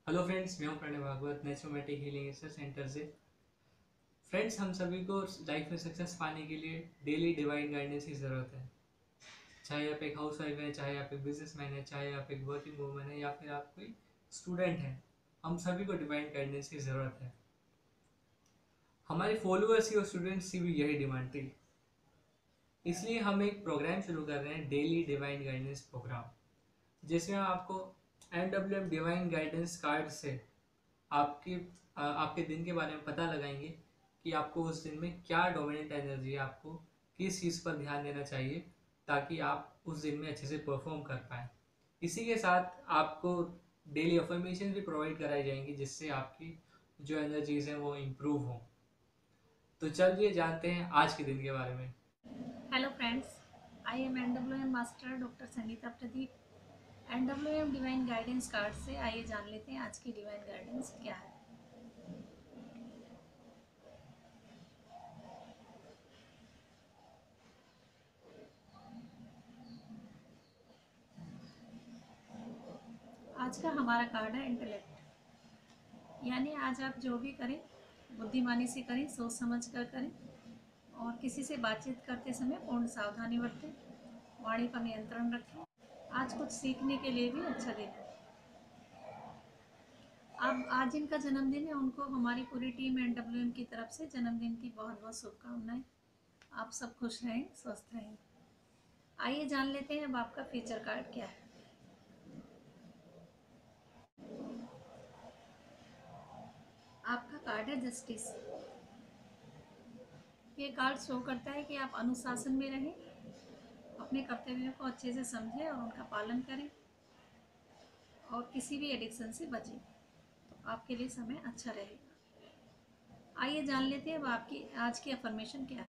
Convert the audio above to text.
Hello friends, मैं हूं Pranay Bhagwat naturopathic healing research centre से। फ्रेंड्स, हम सभी को लाइफ में सक्सेस पाने के लिए डेली डिवाइन गाइडेंस की ज़रूरत है। चाहे आप एक हाउस वाइफ है, चाहे आप एक बिजनेसमैन है, चाहे आप एक वर्किंग वूमन है, या फिर आप कोई स्टूडेंट है, हम सभी को डिवाइन गाइडेंस की ज़रूरत है। हमारे फॉलोअर्स की और स्टूडेंट्स की भी यही डिमांड थी, इसलिए हम एक प्रोग्राम शुरू कर रहे हैं, डेली डिवाइन गाइडेंस प्रोग्राम, जिसमें हम आपको MWM डिवाइन गाइडेंस कार्ड से आपके आपके दिन के बारे में पता लगाएंगे कि आपको उस दिन में क्या डोमिनेंट एनर्जी है, आपको किस चीज़ पर ध्यान देना चाहिए ताकि आप उस दिन में अच्छे से परफॉर्म कर पाएँ। इसी के साथ आपको डेली अफर्मेशन भी प्रोवाइड कराई जाएंगी, जिससे आपकी जो एनर्जीज हैं वो इम्प्रूव हों। तो चलिए जानते हैं आज के दिन के बारे में। Hello friends, I am NWM master doctor Sangeeta Pradeep. NWM divine guidance card से आइए जान लेते हैं आज की डिवाइन गाइडेंस क्या है। आज का हमारा कार्ड है इंटेलेक्ट, यानी आज आप जो भी करें बुद्धिमानी से करें, सोच समझ कर करें और किसी से बातचीत करते समय पूर्ण सावधानी बरतें, वाणी पर नियंत्रण रखें। आज कुछ सीखने के लिए भी अच्छा दिन है। अब आज जिनका जन्मदिन है उनको हमारी पूरी टीम NWM की तरफ से जन्मदिन की बहुत बहुत शुभकामनाएं। आप सब खुश रहें, स्वस्थ रहें। आइए जान लेते हैं अब आपका फीचर कार्ड क्या है। आपका कार्ड है जस्टिस। ये कार्ड शो करता है कि आप अनुशासन में रहें, अपने कर्तव्यों को अच्छे से समझें और उनका पालन करें और किसी भी एडिक्शन से बचें, तो आपके लिए समय अच्छा रहेगा। आइए जान लेते हैं अब आपकी आज की अफर्मेशन क्या है।